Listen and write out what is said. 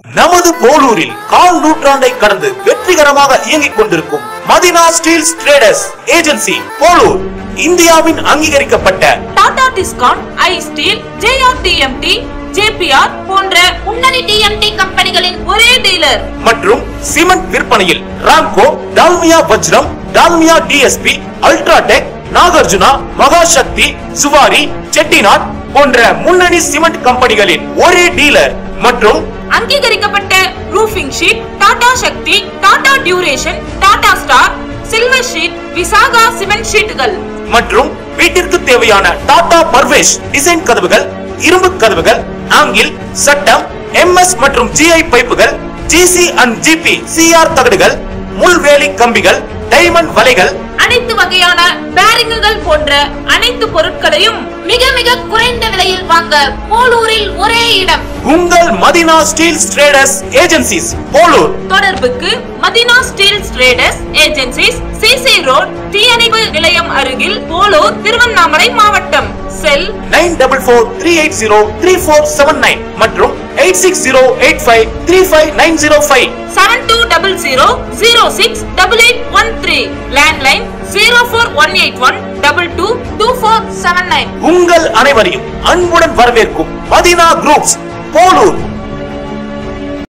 நமது போலூரில் கால் நூற்றாண்டை கடந்து வெற்றிகரமாக இயங்கிக் கொண்டிருக்கும் Madina steels traders agency Polur இந்தியாவின் அங்கீகரிக்கப்பட்ட Tata Tiscon, I steel, JRTMT, JPR போன்ற முன்னணி டிஎம்டி கம்பெனிகளின் ஒரே டீலர் மற்றும் சிமெண்ட் விற்பனையில் ராம்கோ, டால்மியா வஜ்ரம், டால்மியா டிஎஸ்பி, அல்ட்ராடெக், நாகார்ஜுனா, மகாசக்தி, சுவாரி, செட்டிநாட் போன்ற முன்னணி சிமெண்ட் கம்பெனிகளின் ஒரே டீலர் மற்றும் அங்கீகரிக்கப்பட்ட roofing sheet, Tata Shakti, Tata duration, Tata star, silver sheet, Visaka cement ஷீட்டுகள் மற்றும் வீட்டிற்கு தேவையான டாடா பர்வேஷ் டிசைன் கதவுகள், இரும்பு கதவுகள், ஆங்கில், சட்டம், எம்எஸ் மற்றும் ஜிஐ பைப்புகள், ஜிசி அண்ட் ஜிபி சிஆர் தகடுகள், முள்வேலி கம்பிகள், டைமண்ட் வலைகள், அனைத்து வகையான பேரிங்குகள் போன்ற அனைத்து பொருட்களையும் மிக மிக குறைந்த விலையில் வாங்க போலூரில் ஒரே இடம் உங்கள் Madina steels traders agencies Polur. தொடர்புக்கு Madina steels traders agencies, CC road, தீயணைப்பு நிலையம் அருகில், போலூர், திருவண்ணாமலை மாவட்டம். செல் 9448034799 மற்றும் 8608535905 7200068813. லேண்ட்லைன் 04181222479. உங்கள் அனைவரையும் அன்புடன் வரவேற்கும் மதினா குரூப்ஸ் போலூர்.